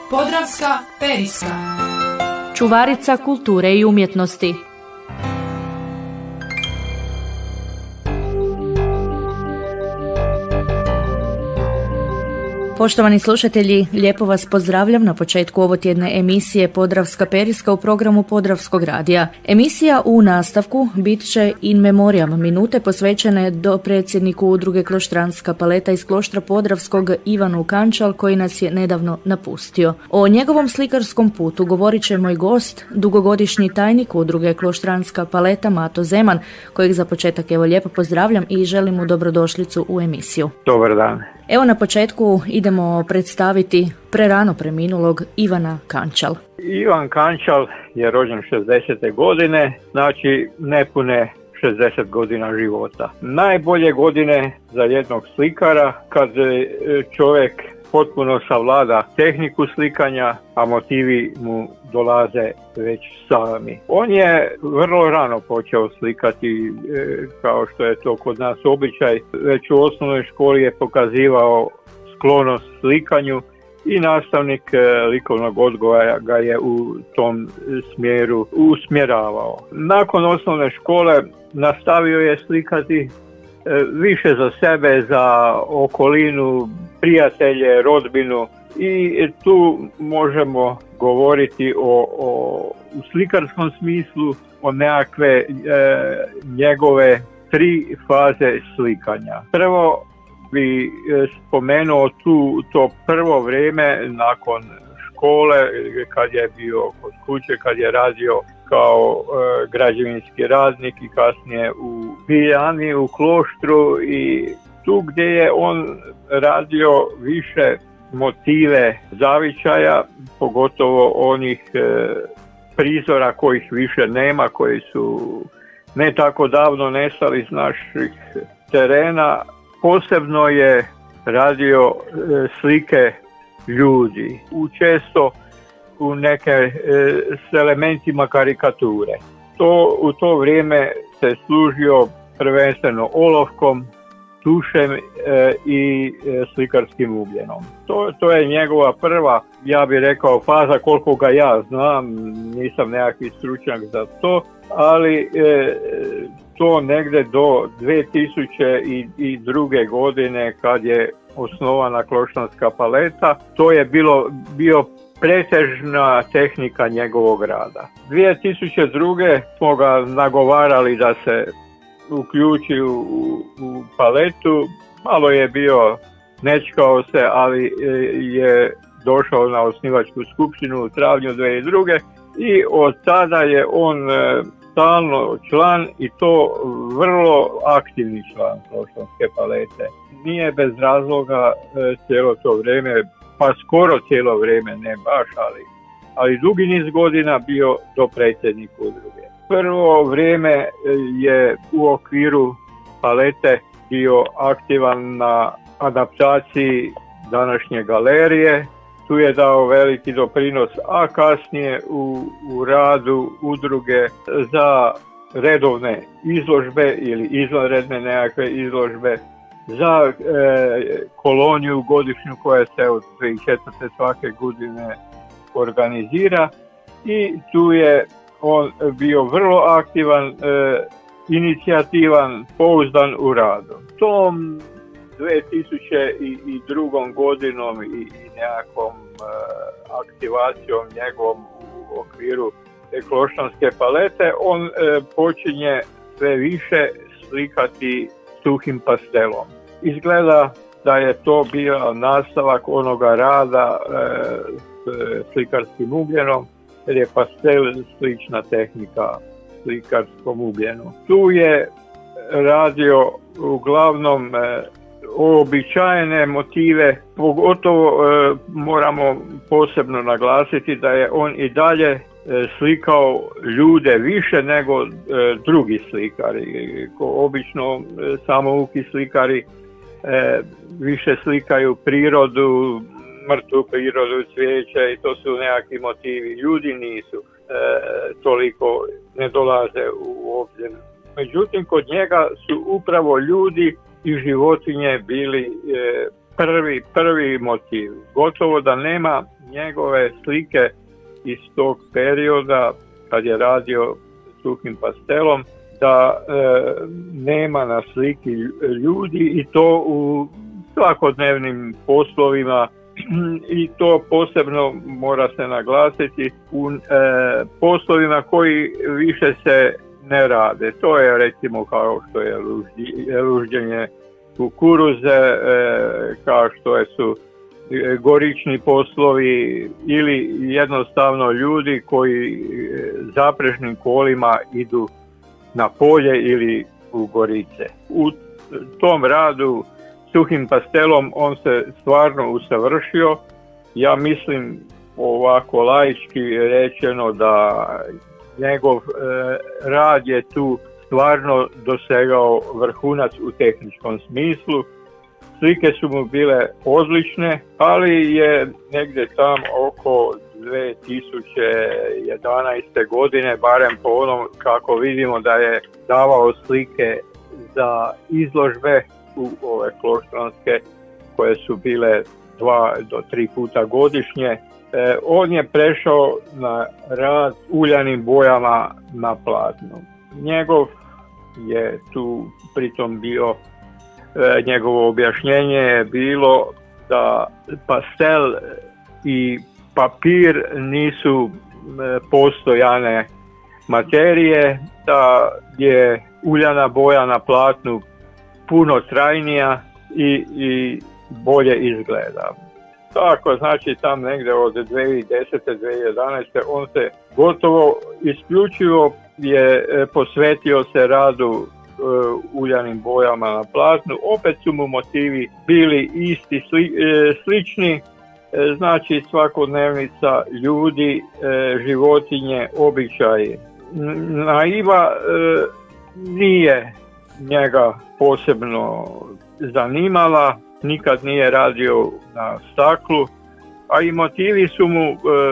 Podravska periska. Čuvarica kulture i umjetnosti. Poštovani slušatelji, lijepo vas pozdravljam na početku ovotjedne emisije Podravska periska u programu Podravskog radija. Emisija u nastavku bit će in memoriam, minute posvećene dopredsjedniku udruge Kloštranska paleta iz Kloštra Podravskog Ivanu Kančal, koji nas je nedavno napustio. O njegovom slikarskom putu govorit će moj gost, dugogodišnji tajnik udruge Kloštranska paleta Mato Zeman, kojeg za početak evo lijepo pozdravljam i želim mu dobrodošlicu u emisiju. Dobar dan. Evo na početku idemo predstaviti prerano preminulog Ivana Kančal. Ivan Kančal je rođen 60. godine, znači nepune 60 godina života. Najbolje godine za jednog slikara kad čovjek potpuno savlada tehniku slikanja, a motivi mu dolaze već sami. On je vrlo rano počeo slikati, kao što je to kod nas običaj. Već u osnovnoj školi je pokazivao sklonost slikanju i nastavnik likovnog odgoja ga je u tom smjeru usmjeravao. Nakon osnovne škole nastavio je slikati više za sebe, za okolinu, prijatelje, rodbinu, i tu možemo govoriti u slikarskom smislu o nekakve njegove 3 faze slikanja. Prvo bi spomenuo to prvo vrijeme nakon škole, kad je bio kod kuće, kad je radio kao građevinski radnik i kasnije u Biljani, u Kloštru, i tu gdje je on radio više motive zavičaja, pogotovo onih prizora kojih više nema, koji su ne tako davno nestali iz naših terena. Posebno je radio slike ljudi, često u neke s elementima karikature. U to vrijeme se služio prvenstveno olovkom, tušem i slikarskim ugljenom. To je njegova prva, ja bih rekao, faza, koliko ga ja znam, nisam nekakvi stručnjak za to, ali to negdje do 2002. godine kad je osnovana Kloštranska paleta, to je bio pretežna tehnika njegovog rada. 2002. smo ga nagovarali da se uključi u paletu, malo je bio, nečkao se, ali je došao na osnivačku skupštinu u travnju 2002. i od tada je on stalno član, i to vrlo aktivni član Kloštranske palete. Nije bez razloga cijelo to vrijeme, pa skoro cijelo vrijeme, ne baš, ali dugi niz godina bio dopredsjednik udruge. Prvo vrijeme je u okviru palete bio aktivan na adaptaciji današnje galerije. Tu je dao veliki doprinos, a kasnije u radu udruge za redovne izložbe ili izvanredne nekakve izložbe, za koloniju godišnju koja se od 2004. svake godine organizira, i tu je on bio vrlo aktivan, inicijativan, pouzdan u radu. Tom 2002. godinom i nekakvom aktivacijom njegovom u okviru Kloštranske palete on počinje sve više slikati suhim pastelom. Izgleda da je to bio nastavak onoga rada s slikarskim ugljenom, jer je pastel slična tehnika slikarskom ugljenu. Tu je radio uglavnom uobičajene motive, pogotovo moramo posebno naglasiti da je on i dalje slikao ljude više nego drugi slikari. Obično samouki slikari više slikaju prirodu, mrtvu prirodu, cvijeće, i to su nekakvi motivi. Ljudi nisu toliko, ne dolaze u obzir. Međutim, kod njega su upravo ljudi i životinje bili prvi motiv. Gotovo da nema njegove slike iz tog perioda kad je radio suhim pastelom, da nema na sliki ljudi i to u svakodnevnim poslovima, i to posebno mora se naglasiti u poslovima koji više se ne rade. To je recimo kao što je lužđenje kukuruze, kao što su gorični poslovi ili jednostavno ljudi koji zaprežnim kolima idu na polje ili u gorice. U tom radu suhim pastelom on se stvarno usavršio. Ja mislim, ovako laički rečeno, da njegov rad je tu stvarno dosegao vrhunac u tehničkom smislu. Slike su mu bile odlične, ali je negdje tam oko 2011. godine, barem po onom kako vidimo da je davao slike za izložbe u ove kloštronske koje su bile 2 do 3 puta godišnje. On je prešao na rad uljanim bojama na platnu. Njegov je tu pritom bio, njegovo objašnjenje je bilo da pastel i papir nisu postojane materije, da je uljana boja na platnu puno trajnija i bolje izgleda. Tako, znači tam negdje od 2010. 2011. on se gotovo isključivo je posvetio se radu uljanim bojama na platnu. Opet su mu motivi bili isti, slični, znači svakodnevnica, ljudi, životinje, običaji. Naiva nije njega posebno zanimala, nikad nije radio na staklu, a i motivi su mu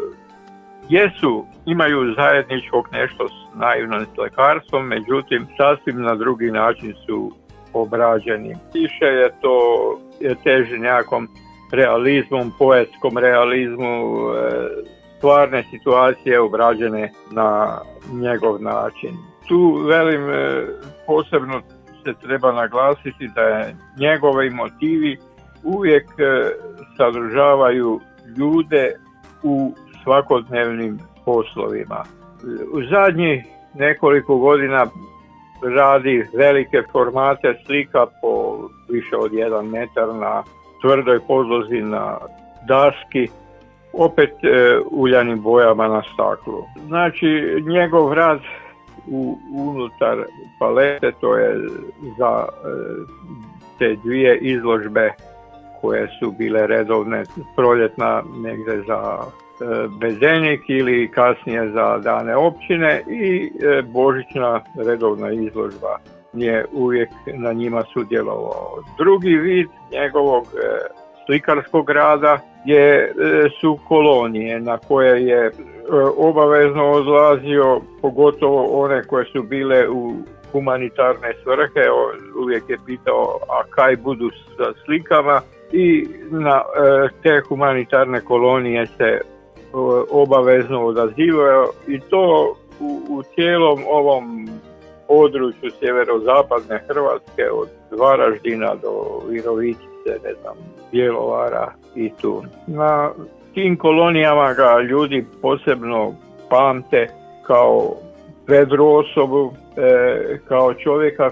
imaju zajedničkog nešto s naivnim slikarstvom, međutim sasvim na drugi način su obrađeni. Više je to teži nekakvom realizmom, poetskom realizmu, stvarne situacije obrađene na njegov način. Tu velim, posebno se treba naglasiti da je njegovi motivi uvijek sadržavaju ljude u svakodnevnim poslovima. U zadnjih nekoliko godina radi velike formate slika po više od 1 metar na tvrdoj podlozi na daski, opet uljanim bojama na staklu. Znači njegov rad unutar palete, to je za te 2 izložbe koje su bile redovne, proljetna negdje za Bedenik ili kasnije za dane općine i božićna redovna izložba, je uvijek na njima sudjelovao. Drugi vid njegovog slikarskog rada su kolonije na koje je obavezno odlazio, pogotovo one koje su bile u humanitarne svrhe. Uvijek je pitao a kaj budu sa slikama, i na te humanitarne kolonije se obavezno odazivao, i to u cijelom ovom području sjeverozapadne Hrvatske, od Varaždina do Virovitice, Bjelovara i tu. Na tim kolonijama ga ljudi posebno pamte kao vedru osobu, kao čovjeka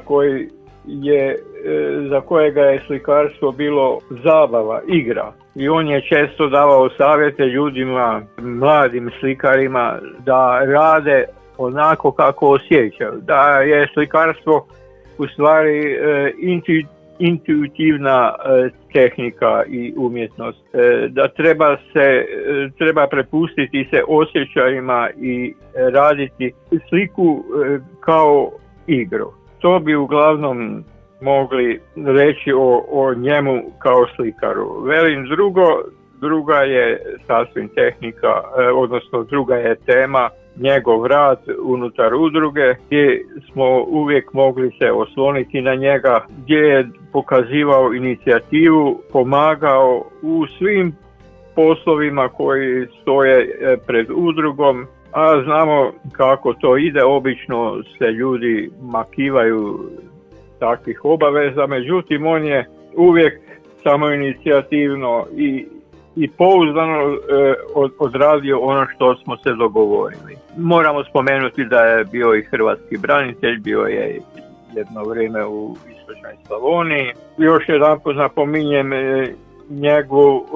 za kojega je slikarstvo bilo zabava, igra. I on je često davao savjete ljudima, mladim slikarima, da rade onako kako osjećaju, da je slikarstvo u stvari intuitivna tehnika i umjetnost, da treba prepustiti se osjećajima i raditi sliku kao igru. To bi uglavnom mogli reći o njemu kao slikaru. Velim, druga je sasvim tehnika, odnosno druga je tema njegov rad unutar udruge, gdje smo uvijek mogli se osloniti na njega, gdje je pokazivao inicijativu, pomagao u svim poslovima koji stoje pred udrugom, a znamo kako to ide, obično se ljudi makivaju takvih obaveza, međutim on je uvijek samoinicijativno i pouzdano odradio ono što smo se dogovorili. Moramo spomenuti da je bio i hrvatski branitelj, bio je jedno vrijeme u istočnoj Slavoniji. Još jedanput napominjem njegovu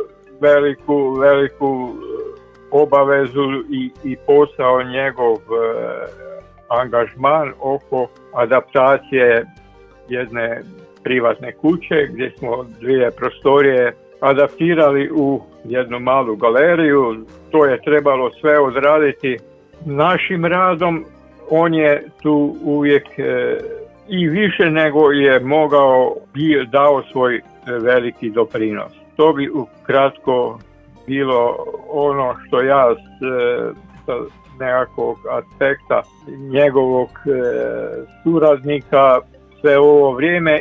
veliku obavezu i posao, njegov angažman oko adaptacije jedne privatne kuće gdje smo 2 prostorije adaptirali u jednu malu galeriju. To je trebalo sve odraditi našim radom. On je tu uvijek i više nego je mogao dao svoj veliki doprinos. To bi ukratko bilo ono što ja sa nekakvog aspekta njegovog suradnika sve ovo vrijeme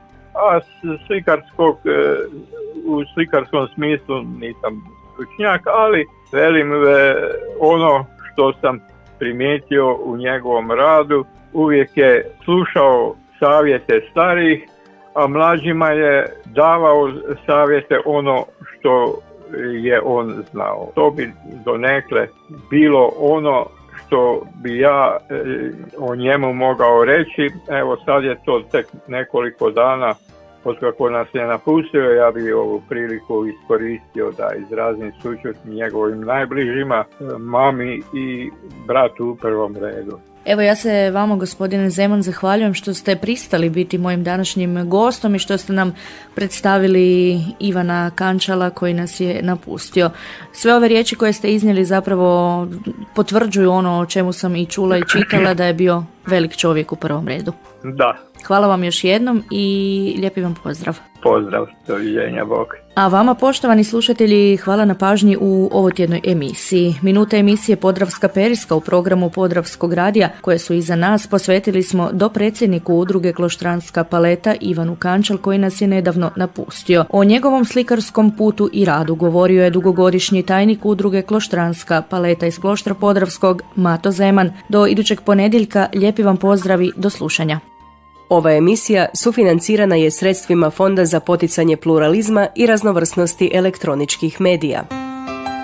u slikarskom smislu nisam stručnjak, ali velim ono što sam primijetio u njegovom radu, uvijek je slušao savjete starijih, a mlađima je davao savjete ono što je on znao. To bi donekle bilo ono što bi ja o njemu mogao reći. Evo sad je to tek nekoliko dana otkako nas je napustio, ja bi ovu priliku iskoristio da izrazim sućut njegovim najbližima, mami i bratu u prvom redu. Evo, ja se vama, gospodine Zeman, zahvaljujem što ste pristali biti mojim današnjim gostom i što ste nam predstavili Ivana Kančala koji nas je napustio. Sve ove riječi koje ste iznijeli zapravo potvrđuju ono o čemu sam i čula i čitala, da je bio velik čovjek u prvom redu. Da. Hvala vam još jednom i lijepi vam pozdrav. Pozdrav, doviđenja, bok. A vama, poštovani slušatelji, hvala na pažnji u ovotjednoj emisiji. Minute emisije Podravska periska u programu Podravskog radija, koje su iza nas, posvetili smo dopredsjedniku udruge Kloštranska paleta Ivanu Kančal, koji nas je nedavno napustio. O njegovom slikarskom putu i radu govorio je dugogodišnji tajnik udruge Kloštranska paleta iz Kloštra Podravskog, Mato Zeman. Do idućeg ponedjeljka lijepi vam pozdravi, do slušanja. Ova emisija sufinancirana je sredstvima Fonda za poticanje pluralizma i raznovrsnosti elektroničkih medija.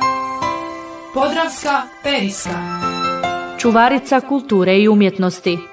Podravska periska. Čuvarica kulture i umjetnosti.